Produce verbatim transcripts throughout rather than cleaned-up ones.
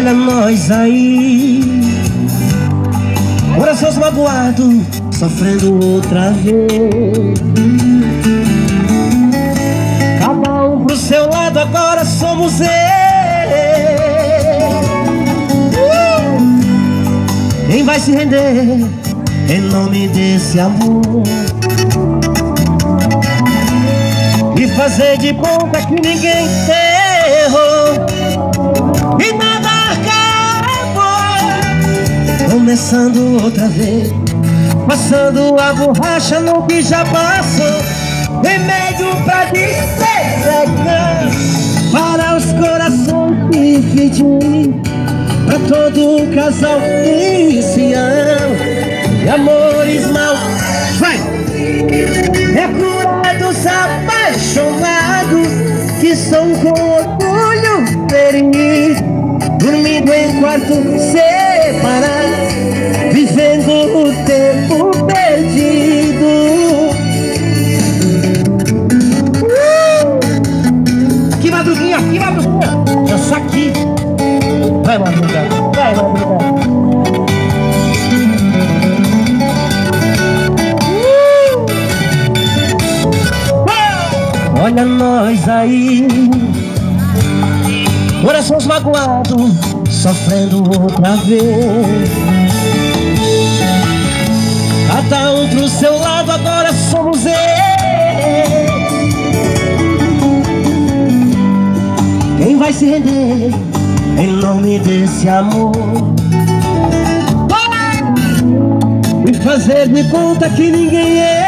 Olha nós aí, corações magoados, sofrendo outra vez. Cada um pro seu lado, agora somos eu. uh! Quem vai se render em nome desse amor e fazer de conta que ninguém errou e nada acabou, começando outra vez, passando a borracha no que já passou, remédio pra dessecar, para os corações que dividem, pra todo casal que se ama, de amores mal, vai! É cura dos apaixonados que são com orgulho feridos, dormindo em quarto separado, vivendo o tempo perdido. uh! Que madruguinha, que madruguinha, eu só aqui. Vai madrugar, vai madrugar. Olha nós aí, corações magoados, sofrendo outra vez. Cada um pro seu lado, agora somos eu. Quem vai se render em nome desse amor e fazer de conta que ninguém é.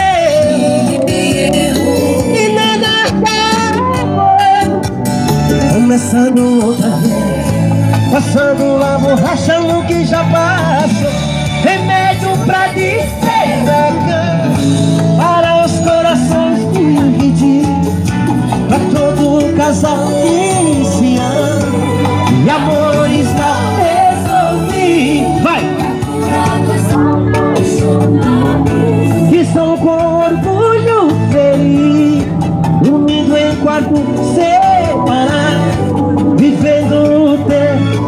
Começando outra vez, passando a borracha no que já passou, remédio pra dessecar, para os corações divididos, pra todo casal que se ama e amores não resolvidos. Vai! Que são com orgulho feliz, dormindo em quarto separado, vivendo o tempo,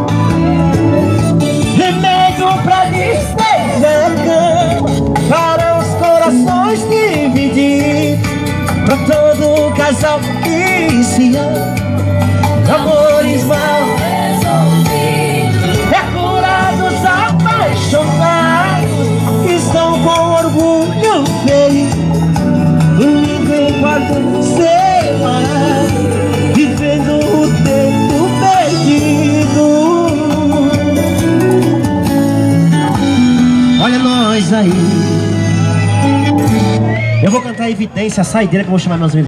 remédio pra dessecar, para os corações divididos, pra todo casal que se ama, amores mal resolvidos. É cura dos apaixonados que estão com orgulho feliz, dormindo em quarto separado, vivendo o tempo perdido. Olha nós aí. Eu vou cantar Evidência, a saideira, que eu vou chamar meus amigos.